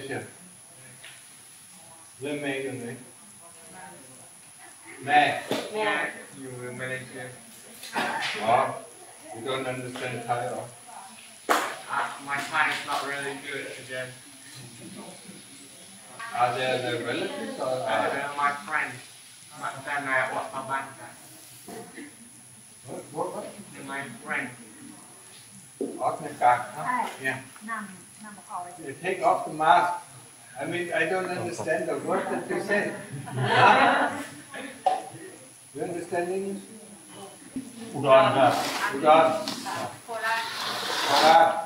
Malaysia? Where May you know? May. You in Malaysia? Oh, you don't understand Thai or? My Thai is not really good again. Are there the relatives or? My friends. My friend what Pabanta. What? My friend. Off the car, huh? Yeah. You take off the mask. I mean, I don't understand the word that you say. Huh? You understand English? Udon.โคราช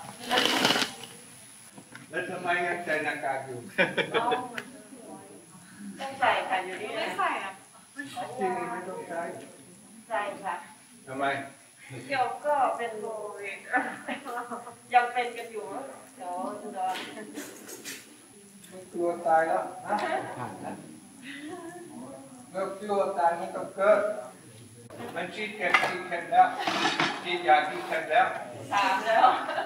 แล้วทำไมยังใส่หน้ากากอยู่ต้องใส่ค่ะอยู่นี่ไม่ใส่อ่ะที่นี่ไม่ต้องใช้ใส่ค่ะทำไมเดี๋ยวก็เป็นโควิดยังเป็นกันอยู่เดี๋ยวกลัวตายแล้วฮะเมื่อกลัวตายไม่ต้องเกิดมันฉีดเข็มแล้วฉีดยาที่เข็มแล้ว 3แล้ว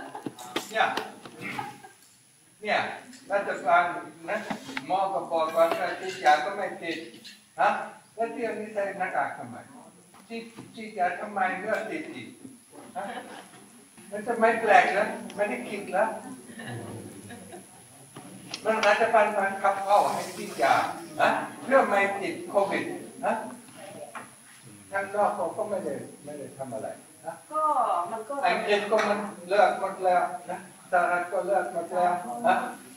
เนี่ยรัฐบาลนะหมอก็บอกว่าฉีดยาก็ไม่ติดฮะแล้วเที่ยวนี้ใส่หน้ากากทำไมฉีดยาทำไมเมื่อติดอีกฮะมันจะไม่แปลกแล้วไม่ได้คิดแล้วมันรัฐบาลบังคับเข้าให้ฉีดยาฮะเพื่อไม่ติดโควิดฮะทางนอกเขาก็ไม่ได้ทำอะไรนะก็มันก็อังกฤษก็มันเลิกหมดแล้วนะสหรัฐก็เลิกหมดแล้วนะ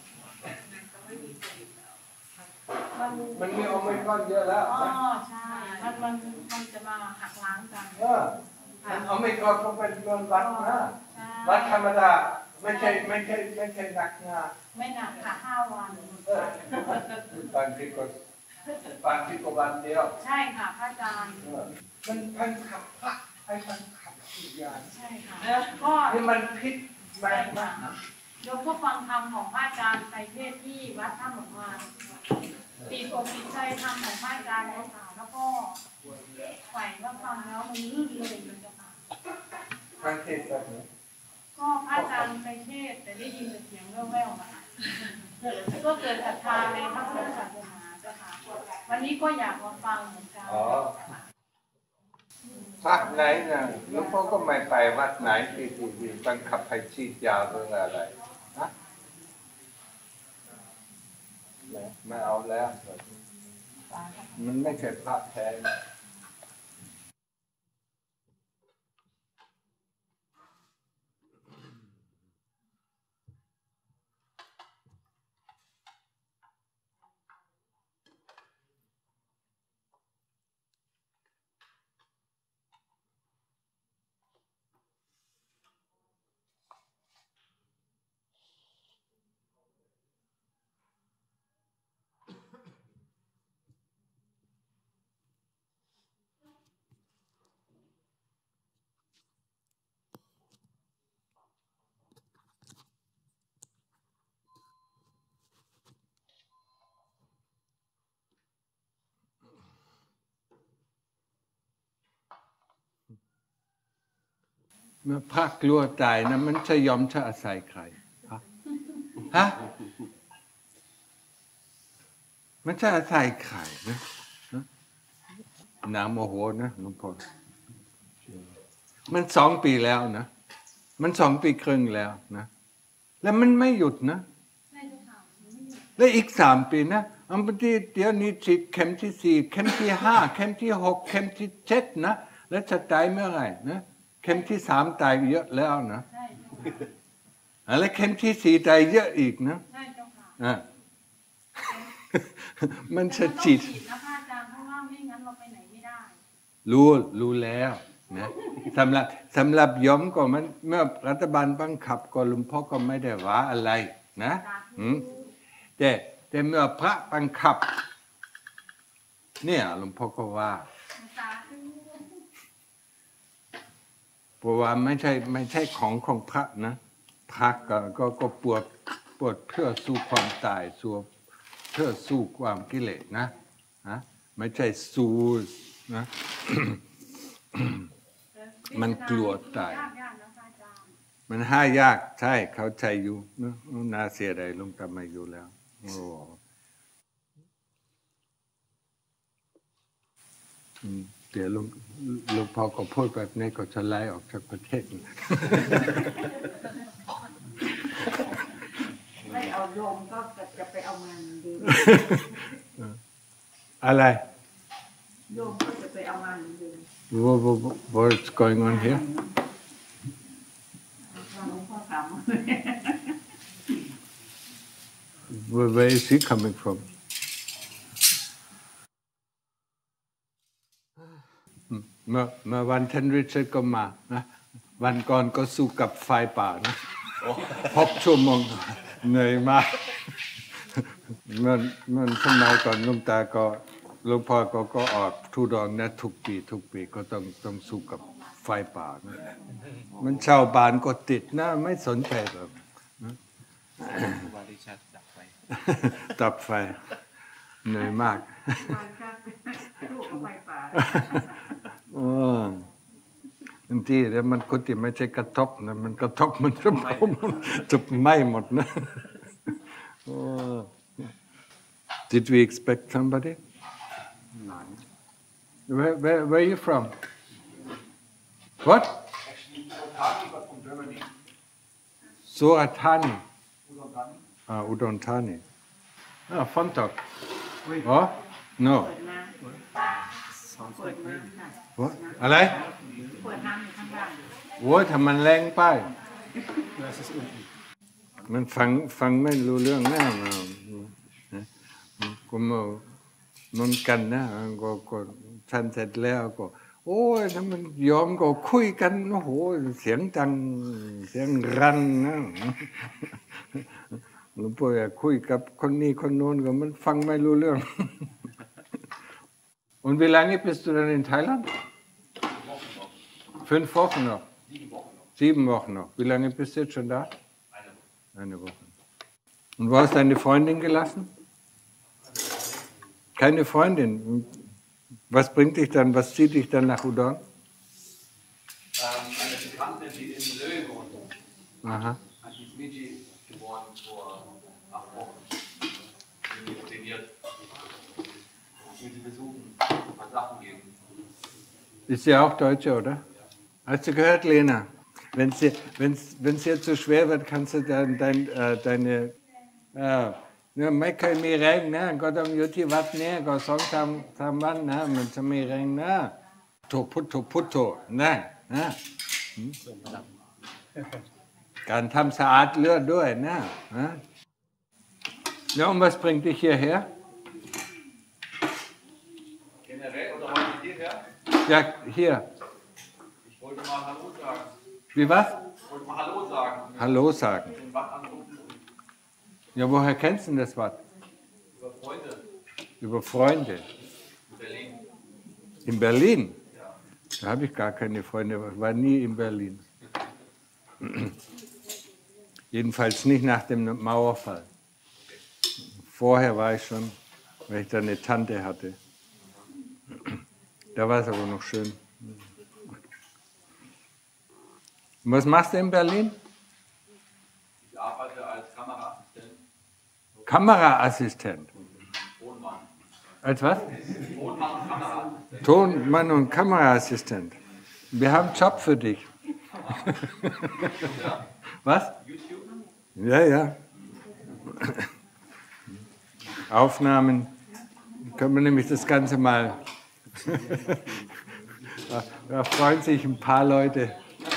มันมีโอไมครอนเยอะแล้วอ๋อใช่มันจะมาหักล้างกันมันโอไมครอนก็เป็นเรื่องวัดนะวัดธรรมดาไม่ใช่หนักงาไม่หนักค่ะ5 วันบางทีก็วันเดียวใช่ค่ะพระอาจารย์มันพันขับพระให้พันขับอีกอย่างใช่ค่ะก็นี่มันพิษมากมากยกพวกฟังธรรมของพระอาจารย์ไปเทศที่วัดท่าหลวงมาตีโกติใจธรรมของพระอาจารย์แล้วก็ไฝ่ว่าฟังแล้วมันลื่นเลยมันจะมาฟังเทศแบบนี้ก็พระอาจารย์ไปเทศแต่ได้ยินแต่เสียงแว่วๆมาก็เกิดศรัทธาในพระพุทธศาสนาเจ้าค่ะวันนี้ก็อยากมาฟังเหมือนกันวัดไหนนะหลวงพ่อก็ไม่ไปวัดไหนที่บังคับให้ฉีดยาเรื่องอะไรนะไม่เอาแล้วมันไม่ใช่พระแท้เมื่อพระกลัวตายนะมันจะยอมจะอาศัยใครฮะมันจะอาศัยใครนะน้ำโมโหนะหลวงพ่อมัน2 ปีแล้วนะมัน2 ปีครึ่งแล้วนะแล้วมันไม่หยุดนะและอีก3 ปีนะอันที่เดี๋ยวนี้ฉีดเข็มที่4เข็มที่5เข็มที่6เข็มที่7นะแล้วจะตายเมื่อไหร่นะเข็มที่3ตายเยอะแล้วนะแล้วเข็มที่4ตายเยอะอีกนะใช่เจ้าค่ะมันจะฉีดนะพระอาจารย์เพราะว่าไม่งั้นเราไปไหนไม่ได้รู้แล้วนะสำหรับยมก็มันเมื่อรัฐบาลบังคับก็หลวงพ่อก็ไม่ได้ว่าอะไรนะแต่เมื่อพระบังคับเนี่ยหลวงพ่อก็ว่าเพราะว่าไม่ใช่ของพระนะพระก็ปวดเพื่อสู้ความตายเพื่อสู้ความกิเลสนะไม่ใช่สู้นะ มันกลัวตายมันหายากใช่เขาใจอยู่นะน่าเสียดายลงกลับมาอยู่แล้วโอ้เดี๋ยวลุงพ่อก็พูดแบบนี้ก็จะไล่ออกจากประเทศไม่เอาโยมก็จะไปเอางานดีอะไรโยมก็จะไปเอางานดี What's going on here หลวงพ่อถาม Where is he coming from เมื่อวันท่านริชาร์ดก็มานะวันก่อนก็สู้กับไฟป่านะ6 ชั่วโมงเหนื่อยมากมันสมัยก่อนหลวงตาก็หลวงพ่อก็ออกทุดงนะทุกปีก็ต้องสู้กับไฟป่านะมันชาวบ้านก็ติดนะไม่สนใจหรอกบริษัทดับไฟดับไฟเหนื่อยมากลูกเอาไฟป่าบางทีแล้วมันก็ที่ไม่ใช่กระทบนะมันกระทบมันจะไหม้หมดนะ Did we expect somebody? No. Where are you from? What? Actually, Otani, but from Germany. Suratani. Udon Udon Thani. Fun talk. Oh? No. เปิดน้ำน่ะ What? อะไรเปิดน้ำอยู่ข้างล่างโว้ยถ้ามันแรงไปมันฟังไม่รู้เรื่องแน่ก็มันกันนะก็ฉันเสร็จแล้วก็โอ้ยถ้ามันยอมก็คุยกันโอ้โหเสียงดังเสียงรันนะหลวงพ่อคุยกับคนนี้คนโน้นก็มันฟังไม่รู้เรื่อง Und wie lange bist du dann in Thailand? 5 Wochen noch. 7 Wochen noch. Wie lange bist du jetzt schon da? Eine Woche. Und wo hast du deine Freundin gelassen? Keine Freundin. Was bringt dich dann, was zieht dich dann nach Udon? eine Bekannte, die in Löwen wohnt. Aha. Die ist Miji geboren vor 8 Wochen. Die ist trainiert. Ich will sie besuchen, ein paar Sachen geben. Ist sie auch Deutsche, oder? Hast du gehört, Lena? Wenn es dir zu schwer wird, kannst du dann deine เนี่ยไม่เคยมีแรงนะก็ต้องอยู่ที่วัดเนี่ยก็2-3 วันนะมันจะมีแรงนะพุทโธนะการทำสะอาดเลือดด้วยนะJa, und was bringt dich hierher? Generell oder heute hierher? Ja, hier. Ich wollte mal Hallo sagen. Wie was? Ich wollte mal Hallo sagen. Hallo sagen. Den Watt anrufen. Ja, woher kennst du das Wort? Über Freunde. Über Freunde. In Berlin. In Berlin? Ja. Da habe ich gar keine Freunde, ich war nie in Berlin. Jedenfalls nicht nach dem Mauerfall. Vorher war ich schon, weil ich da eine Tante hatte. Da war es aber noch schön. Und was machst du in Berlin? Ich arbeite als Kameraassistent. Kameraassistent. Tonmann. Als was? Tonmann und Kameraassistent. Tonmann und Kameraassistent. Wir haben einen Job für dich. Was? YouTube? Ja. Aufnahmen. Können wir nämlich das Ganze mal. Da freuen sich ein paar Leute.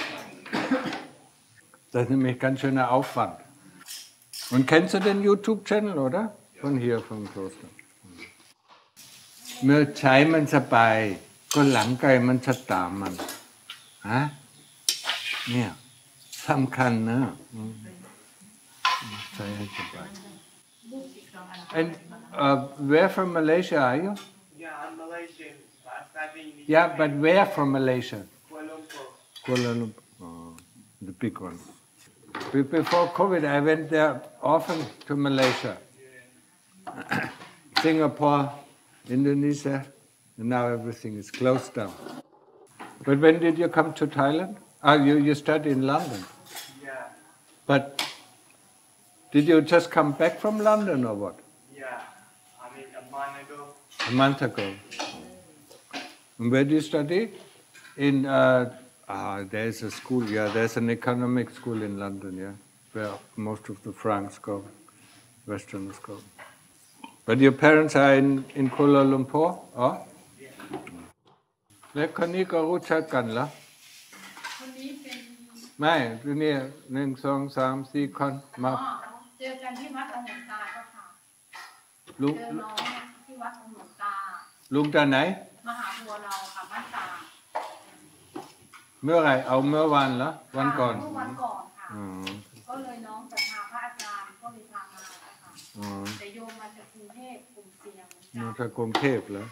Das ist nämlich ganz schöner Aufwand. Und kennst du den YouTube-Channel, oder? Von hier, vom Kloster. เมื่อใช้มันสบายก็หลังไกลมันจะตามมันฮะเนี่ยสำคัญนะใช้ให้สบาย And where from Malaysia are you? Yeah, I'm Malaysian. I'm studying in Yeah, but where from Malaysia? Kuala Lumpur. Kuala Lumpur, the big one. Before COVID, I went there often to Malaysia, Singapore, Indonesia, and now everything is closed down. But when did you come to Thailand? You studied in London. Yeah. But did you just come back from London or what? a month ago. And where do you study? In there's a school. Yeah, there's an economic school in London. Yeah, where most of the Franks go, Westerners go. But your parents are in Kuala Lumpur, or? แล้วคนนี้ก็รู้จักกันเหรอคนนี้เป็นไม่ที่นี่1 2 3 4 คนมาเจอกันที่วัดองค์หลวงตาเจ้าค่ะลุงเจอน้องเนี่ยที่วัดองค์หลวงตาลุงจากไหนมหาบัวเราค่ะบ้านตาเมื่อไหรเอาเมื่อวันเหรอวันก่อนเมื่อวันก่อนค่ะอ๋อก็เลยน้องศรัทธาพระอาจารย์ก็เลยพามาค่ะอ๋อแต่โยมมาจากกรุงเทพกรุงเสียงมาจากกรุงเทพเหรอ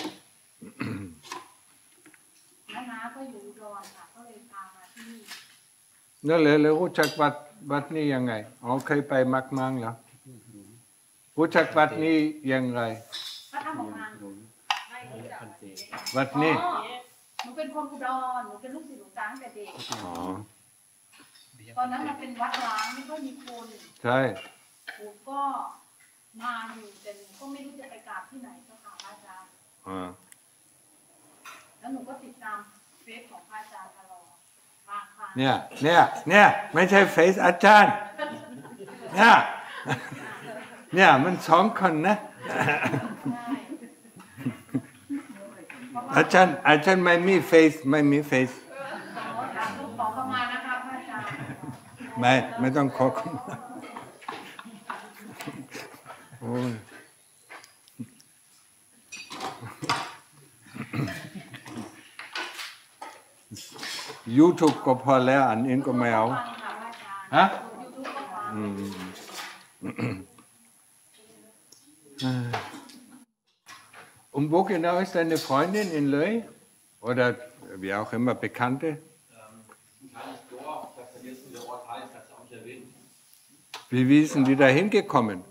แล้วน้าก็อยู่อุดรค่ะก็เลยพามาที่นี่นั่นเลยแล้วรู้จักวัดนี้ยังไงอ๋อเคยไปมักมังเหรอรู้จักวัดนี้ยังไงพระธรรมกายไม่รู้จักวัดนี้อ๋อหนูเป็นคนอุดรหนูเป็นลูกศิษย์หลวงตาตั้งแต่เด็กอ๋อตอนนั้นมันเป็นวัดร้างไม่ค่อยมีคนใช่ผมก็มาอยู่แต่หนูก็ไม่รู้จะไปกราบที่ไหนเจ้าค่ะพระอาจารย์อ๋อแล้วหนูก็ติดตามเฟซของพระอาจารย์ตลอดบางครั้งเนี่ยไม่ใช่เฟซอาจารย์เนี่ยมัน2 คนนะใช่อาจารย์ไม่มีเฟซไม่มีเฟซขอเข้ามานะคะพระอาจารย์ไม่ต้องขอคุณโอ้ยYouTube ก็พอแล้วอันอื่นก็ไม่เอาฟังค่ะพระอาจารย์ฮะยูทูบก็ฟัง Und wo genau ist deine Freundin in Löy? Oder wie auch immer, Bekannte? Ein kleines Dorf, ich habe vergessen, wie der Ort heißt, hat es auch nicht erwähnt. Wie sind die da hingekommen?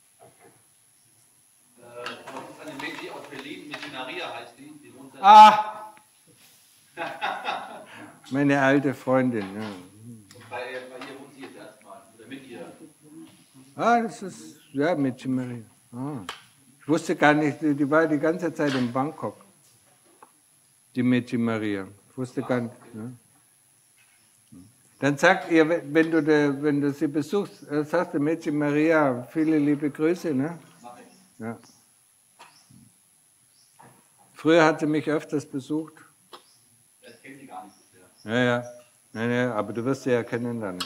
Das ist eine Mädchen aus Berlin, Maria heißt die wohnt da. Ah! Meine alte Freundin, ja. Und bei ihr wohnt sie jetzt erstmal, oder mit ihr. Ah, das ist, ja, mit Maria. Ah. Ich wusste gar nicht, die war die ganze Zeit in Bangkok. Die Mädchen Maria. Ich wusste gar nicht. Ja. Dann sagt ihr, wenn du sie besuchst, sagst du Mädchen Maria, viele liebe Grüße, ne? Ja. Früher hat sie mich öfters besucht. Das kennt sie gar nicht so sehr. Ja. Nein, aber du wirst sie ja kennenlernen.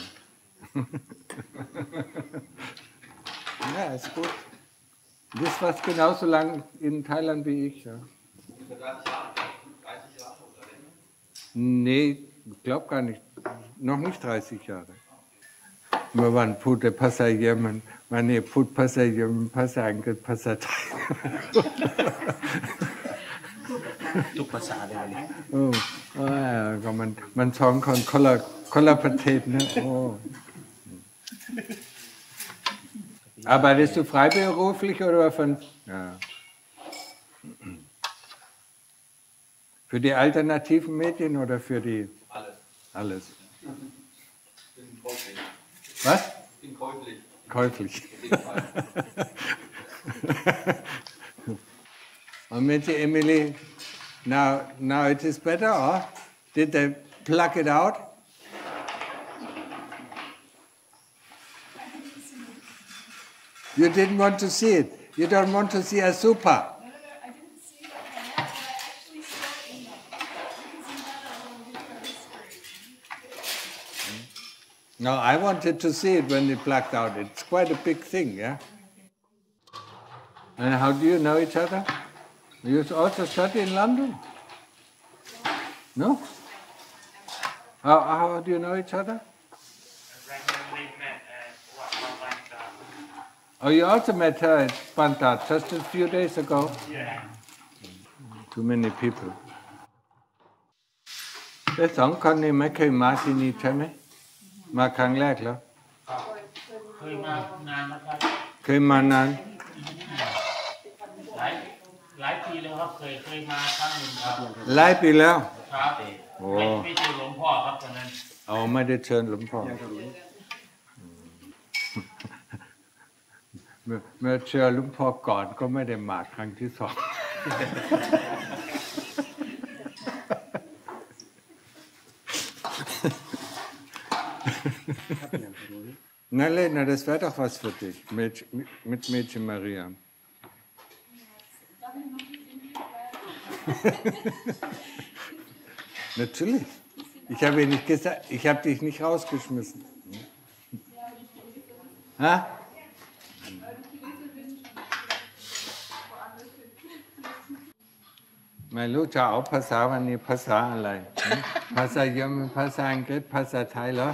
Ja, ist gut. Du bist fast genauso lang in Thailand wie ich. Ja. Ungefähr 30 Jahre, 30 Jahre oder länger. Nee, ich glaube gar nicht. Noch nicht 30 Jahre. เมื่อวันพูดแต่ภาษาเยอรมันวันนี้พูดภาษาเยอรมันภาษาอังกฤษภาษาไทยทุกภาษาเลยวันนี้ก็มันสองคนละประเทศนะโอ้ Arbeitest du freiberuflich oder von ja. Für die alternativen Medien oder für die Alles. alles? Ich bin käuflich. Was? Ich bin käuflich. Käuflich. Auf jeden Fall. Und mit Emily, now it is better, or did they pluck it out? You didn't want to see it. You don't want to see a super. I didn't see that one yet, but I actually saw it in them. Isn't that a little history? No, I wanted to see it when it plucked out. It's quite a big thing, yeah? And how do you know each other? You also study in London? No? How do you know each other? Randomly met at one like that. Oh, you also met her at Spantat just a few days ago? Yeah. Too many people. แต่สองคนนี้ไม่เคยมาที่นี่ใช่ไหมมาครั้งแรกแล้วเคยมานานแล้วครับเคยมานานหลายปีแล้วครับเคยมาครั้งหนึ่งครับหลายปีแล้วครับโอ้ไม่เจอหลวงพ่อครับตอนนั้นเอาไม่ได้เชิญหลวงพ่อเมื่อเชิญหลวงพ่อก่อนก็ไม่ได้มาครั้งที่ 2 Na Lena, das wäre doch was für dich, mit Mädchen Maria. Natürlich. Ich habe nicht gesagt, ich habe dich nicht rausgeschmissen. Ha?ไม่รู้จะเอาภาษาวันนี้ภาษาอะไรภาษาเยอรมันภาษาอังกฤษภาษาไทยเหรอ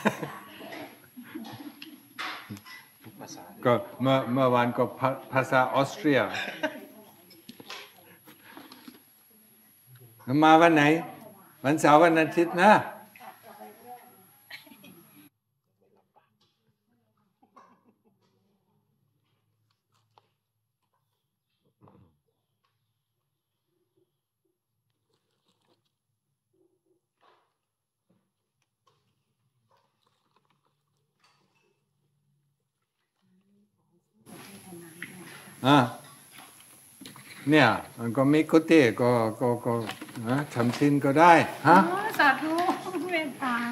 ทุกภาษาก็เมื่อวานก็ภาษาออสเตรียมาวันไหนวันเสาร์วันอาทิตย์นะเนี่ยมันก็มีกุฏิก็ทำศีลก็ได้ฮะสาธุเมตตา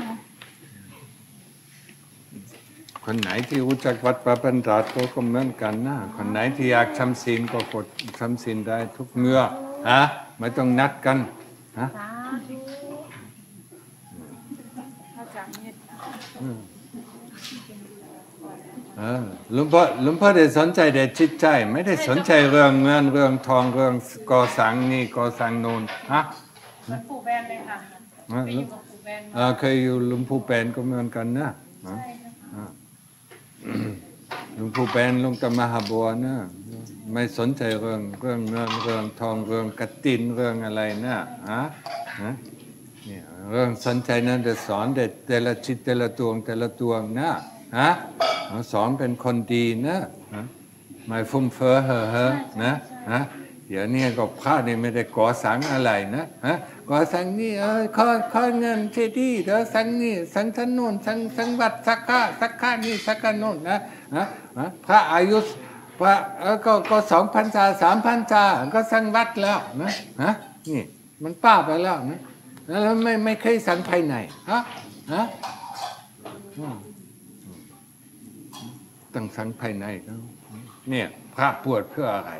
คนไหนที่รู้จักวัดพระบรรดาก็เหมือนกันนะคนไหนที่อยากทำศีลก็กดทำศีลได้ทุกเมื่อฮะไม่ต้องนัดกันฮะสาธุพระอาจารย์เมตตาหลวงพ่อได้สนใจแต่จิตใจไม่ได้สนใจเรื่องเงินเรื่องทองเรื่องก่อสร้างนี่ก่อสร้างโน่นฮะหลวงปู่แบนเลยค่ะไปอยู่กับปู่แบนเคยอยู่หลวงปู่แปนก็เหมือนกันนะหลวงปู่แปนหลวงตามหาบัวนะไม่สนใจเรื่องเงินเรื่องทองเรื่องกฐินเรื่องอะไรนะเนี่ยเรื่องสนใจนั้นจะสอนแต่ละจิตแต่ละดวงนะสอนเป็นคนดีนะไม่ฟุ้งเฟ้อเฮ่อนะเดี๋ยวนี้ก็พระนี่ไม่ได้ก่อสร้างอะไรนะก่อสร้างนี่ขอเงินเจดีย์เดี๋ยวสร้างนี่สร้างถนนสร้างวัดสักค่านี่สักค่าโน่นนะพระอายุพระก็2,000 พรรษา3,000 พรรษาก็สร้างวัดแล้วนะนี่มันป้าไปแล้วนะแล้วไม่เคยสร้างภายในต้องสร้างภายในเขาเนี่ยพระบวชเพื่ออะไร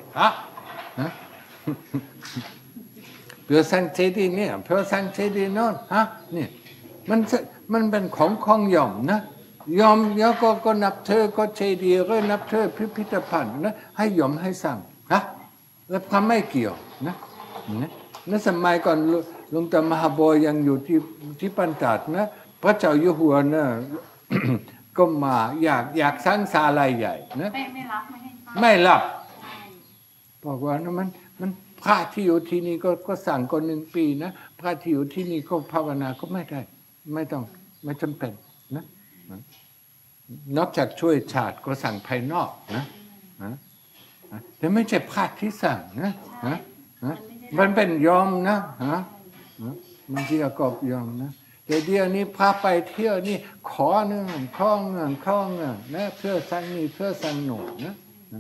เพื่อสร้างเจดีย์เนี่ยเพื่อสร้างเจดีย์โน่นนี่มันเป็นของยอมนะยอมก็นับเธอก็เจดีย์ก็นับเธอพิพิธภัณฑ์นะให้ยอมให้สร้างแล้วพระไม่เกี่ยวนะสมัยก่อนหลวงตามหาบัวยังอยู่ที่ปันตาดนะพระเจ้าอยู่หัวนะ ก็มาอยากสร้างศาลาใหญ่นะไม่รับบอกว่านะมันพระที่อยู่ที่นี่ก็สั่งก่อน1 ปีนะพระที่อยู่ที่นี่ก็ภาวนาก็ไม่ได้ไม่จำเป็นนะนอกจากช่วยชาติก็สั่งภายนอกนะแต่ไม่ใช่พระที่สั่งนะมันเป็นยอมนะมันที่กอบยอมนะแต่เดี๋ยวนี้พาไปเที่ยวนี่ขอเงินนะเพื่อสร้างนี่เพื่อสร้างโน่นนะ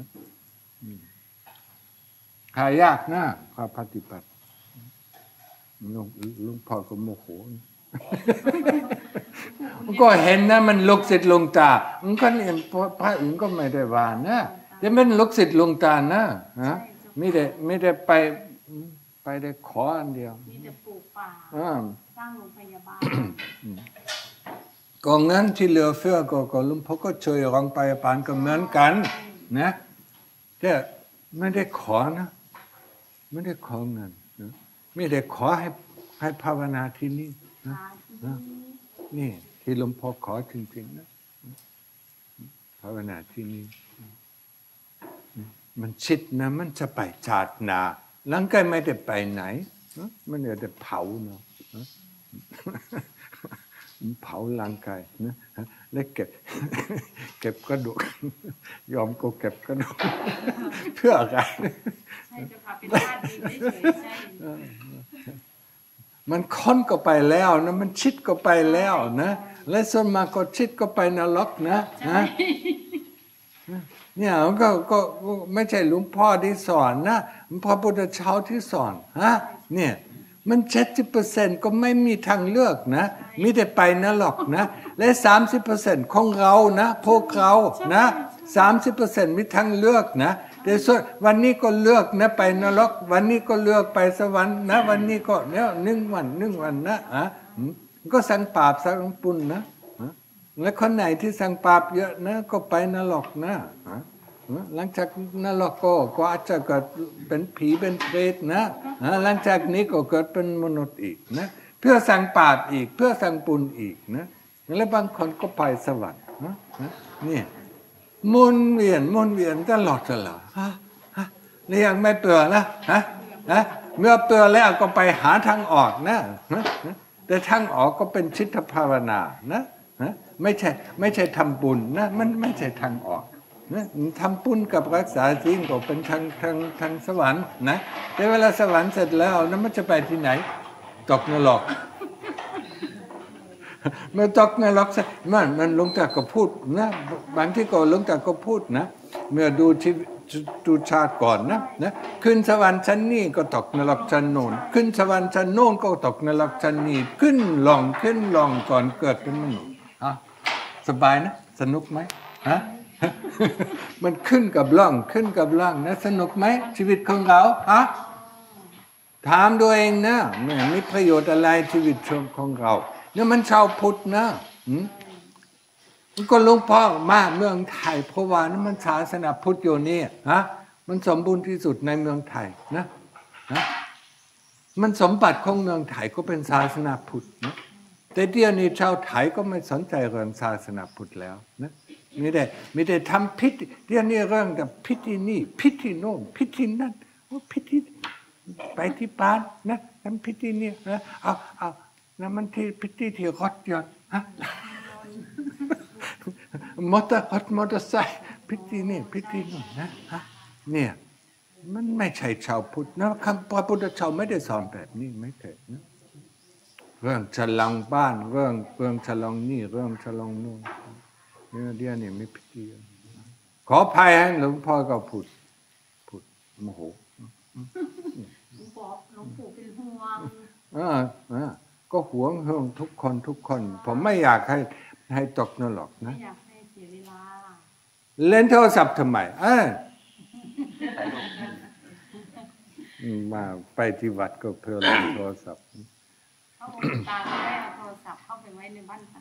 หายากนะพาปฏิบัติลุงพ่อก็โมโหก็เห็นนะมันลุกศิษย์ลงตามันก็เห็นพระอื่นก็ไม่ได้ว่านะแต่มันลุกศิษย์ลงตานะไม่ได้ไปได้ขออันเดียวมีแต่ปลูกป่าสร้างโรงพยาบาลก็งั้นที่เหลือเฟือก็ลุงพ่อก็ช่วยโรงพยาบาลก็เหมือนกันนะแต่ไม่ได้ขอนะไม่ได้ขอเงินนะไม่ได้ขอให้ภาวนาที่นี่นะนี่ที่ลุงพ่อขอจริงๆนะภาวนาที่นี่มันชิดนะมันจะไปชาติหน้าร่างกายไม่ได้ไปไหนมันเดี๋ยวเผาเนาะเผาร่างกายนะแล้วเก็บกระดูกยอมก็เก็บกระดูกเพื่ออะไรใช่จะพาเป็นญาติดีไม่เฉยใช่มันค้นก็ไปแล้วนะมันชิดก็ไปแล้วนะและส่วนมากก็ชิดก็ไปนรกนะเนี่ยก็ไม่ใช่หลวงพ่อที่สอนนะพระพุทธเจ้าที่สอนฮะเนี่ยมัน70%ก็ไม่มีทางเลือกนะมีแต่ไปนรกนะและ30%ของเรานะพวกเรานะ30%มีทางเลือกนะแต่ส่วนวันนี้ก็เลือกนะไปนรกวันนี้ก็เลือกไปสวรรค์นะวันนี้ก็เนี่ย1 วันนะก็สั่งบาปสั่งบุญนะและคนไหนที่สั่งบาปเยอะนะก็ไปนรกนะหลังจากนรกก็อาจจะเกิดเป็นผีเป็นเปรตนะหลังจากนี้ก็เกิดเป็นมนุษย์อีกนะเพื่อสั่งบาปอีกเพื่อสั่งบุญอีกนะและบางคนก็ไปสวรรค์นะนี่หมุนเวียนตลอดนี่ยังไม่เบื่อนะเมื่อเบื่อแล้วก็ไปหาทางออกนะแต่ทางออกก็เป็นชิตภาวนานะไม่ใช่ทำบุญนะมันไม่ใช่ทางออกนะทำบุญกับรักษาศีลก็เป็นทางสวรรค์นะแต่เวลาสวรรค์เสร็จแล้วนั้นมันจะไปที่ไหนตกนรกเมื่อตกนรกมันลงจากก็พูดนะบางที่ก็ลงจากก็พูดนะเมื่อดูชาติก่อนนะขึ้นสวรรค์ชั้นนี้ก็ตกนรกชั้นโน้นขึ้นสวรรค์ชั้นโน้นก็ตกนรกชั้นนี้ขึ้นลองก่อนเกิดเป็นมนุษย์สบายนะสนุกไหมมันขึ้นกับล่องนะสนุกไหมชีวิตของเราถามตัวเองนะไม่มีประโยชน์อะไรชีวิตของเราเนี่ยมันชาวพุทธนะก็หลวงพ่อมาเมืองไทยเพราะว่านั้นมันศาสนาพุทธอยู่นี่มันสมบูรณ์ที่สุดในเมืองไทยนะมันสมบัติของเมืองไทยก็เป็นศาสนาพุทธนะแต่เดี๋ยวนี้ชาวไทยก็ไม่สนใจเรื่องศาสนาพุทธแล้วนะไม่ได้ทำพิธีเดี๋ยวนี้เรื่องแต่พิธีนี่พิธีโน่นพิธีนั่นพิธีไปที่บ้านนะทำพิธีนี่นะเอานะมันที่พิธีที่รถยนต์มอเตอร์ไซค์พิธีนี่พิธีโน่นนะเนี่ยมันไม่ใช่ชาวพุทธนะพระพุทธเจ้าไม่ได้สอนแบบนี้ไม่เคยนะเรื่องฉลองบ้านเรื่องฉลองนี่เรื่องฉลองโน่นเดี๋ยวนี้ไม่พิธีขออภัยให้หลวงพ่อก็พูดโมโหหลวงปู่เป็นห่วงก็หวงทุกคนผมไม่อยากให้ตกนรกนะไม่อยากให้เสียเวลาเล่นโทรศัพท์ทำไมมาไปที่วัดก็เพื่อเล่นโทรศัพท์เขาบอกตาไม่ได้เอาโทรศัพท์เข้าไปไว้ในบ้านตา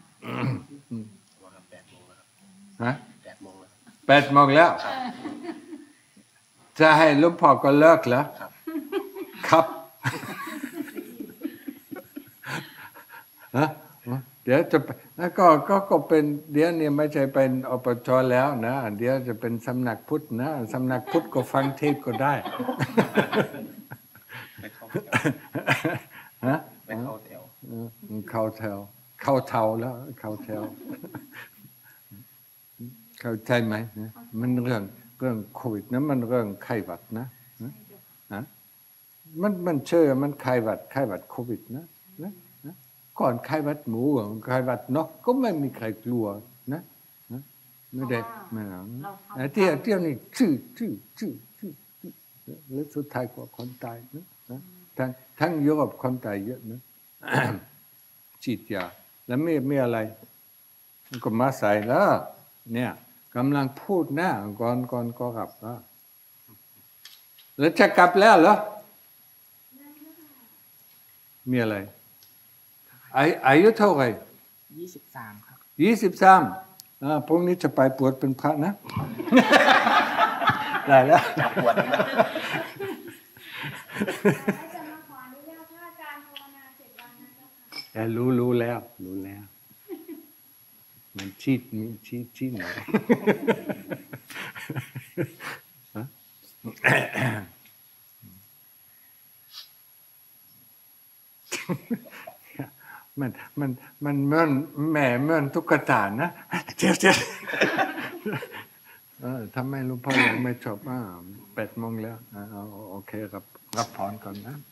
8 โมงแล้ว 8 โมงแล้วจะให้หลวงพ่อก็เลิกแล้วครับเดี๋ยวจะแล้วก็เป็นเดี๋ยวนี้ไม่ใช่เป็นอปช.แล้วนะเดี๋ยวจะเป็นสำนักพุทธนะสำนักพุทธก็ฟังเทศก็ได้เข้าแถวแล้วเข้าแถวเข้าใจไหมมันเรื่องโควิดนะมันเรื่องไข้หวัดนะมันเชื่อมันไข้หวัดโควิดนะก่อนไข้หวัดหมูไข้หวัดนกก็ไม่มีใครกลัวนะไม่ได้ไม่หรอกเที่ยวนี่ชื่อแล้วสุดท้ายก็คนตายนะทั้งยุโรปคนตายเยอะนะฉีดยาแล้วไม่อะไรก็มาใส่แล้วเนี่ยกำลังพูดนะก่อนก็กลับแล้วจะกลับแล้วเหรอมีอะไรอายุเท่าไหร่ 23ครับ 23พรุ่งนี้จะไปบวชเป็นพระนะได้แล้วจะมาขออนุญาตพระอาจารย์ภาวนา7 วันนะเจ้าค่ะแต่รู้แล้วมันชี้หน่อยมันเหมือนแม่เหมือนตุ๊กตานะเจ็บทำไมหลวงพ่อยังไม่จบ8 โมงแล้วโอเครับพรก่อนนะ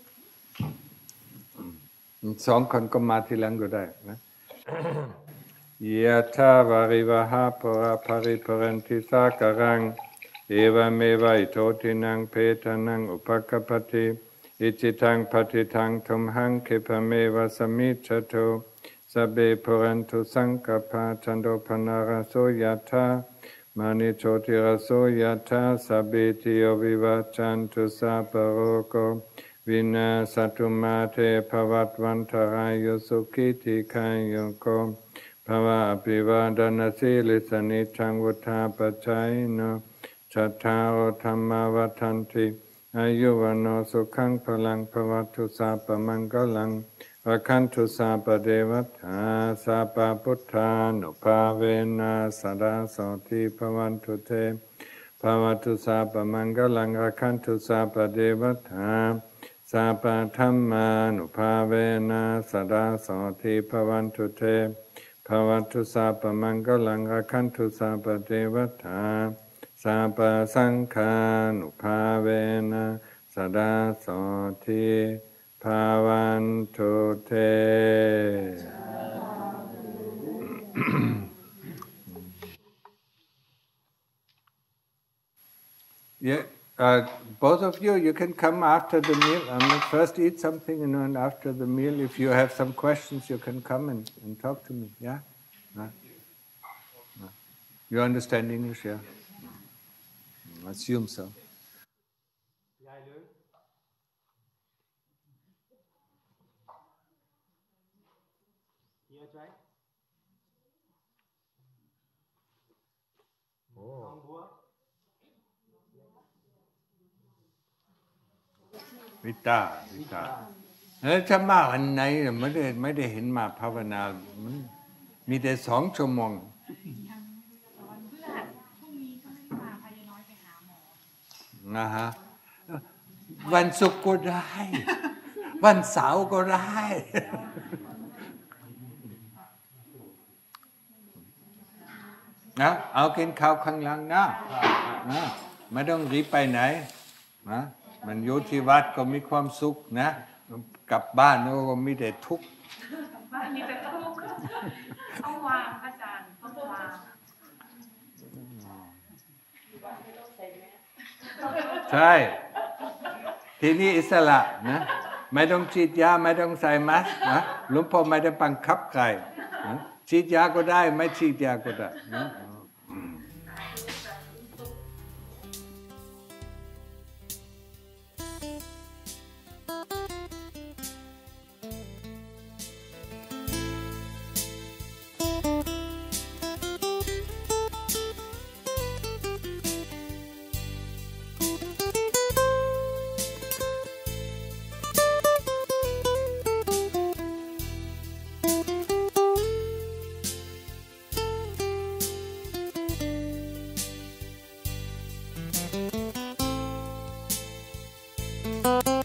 2 คนก็มาทีหลังก็ได้นะยะถาวาริวหาปุราภริปุเรนติสาการังเอวเมวะอิโตทินังเพทานังอุปกปปติอิจิตังปฏิตังทุมหังคิปะเมวะสมิจฉโตสัพเพปุเรนตุสังกปาจันโดปนาราโสยะถามณิโชติราโสยะถาสัพพิติโยวิวัจจันตุสัพพะโรโกวินาศตุมาเตภวัตวันตรายโยสุขิติขายุโกภวะอภิวาทนาสิลิสนิจังวุธาปชัยโนชัทธาโอธรรมวัฏันติอายุวโนสุขังพลังภวัตุสัพพมังคลังรักขันตุสัพพเทวตาสัพพพุทธานุภาเวนะสดาโสติภวันตุเตภวตุสัพพมังคลังรักขันตุสัพพเทวตาสัพพธัมมานุภาเวนะสดาโสติภวันตุเตภวตุสัพพมังคลังรักขันตุสัพพเทวตาสัพพสังฆานุภาเวนะสดาโสติภวันตุเต Yeah, both of you, you can come after the meal. First eat something, and after the meal, if you have some questions, you can come and talk to me. Yeah? You understand English, yeah? Assume so.วิตาถ้ามาวันไหนไม่ได้เห็นมาภาวนามันมีแต่2 ชั่วโมงนะฮะวันศุกร์ก็ได้วันเสาร์ก็ได้นะเอากินข้าวข้างหลังนะไม่ต้องรีบไปไหนนะมันอยู่ที่วัดก็มีความสุขนะกลับบ้านก็มีแต่ทุกข์บ้านมีแต่ทุกข์ต้องวางอาจารย์ต้องวางใช่ทีนี้อิสระนะไม่ต้องฉีดยาไม่ต้องใส่มัสก์นะหลวงพ่อไม่ได้บังคับใครนะฉีดยาก็ได้ไม่ฉีดยาก็ได้นะ you